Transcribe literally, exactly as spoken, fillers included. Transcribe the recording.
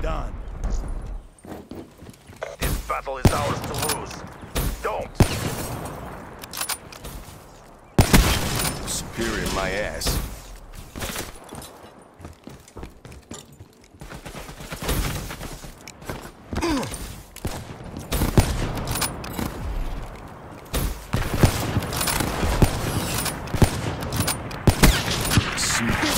done. This battle is ours to lose. Don't! Superior my ass. Super.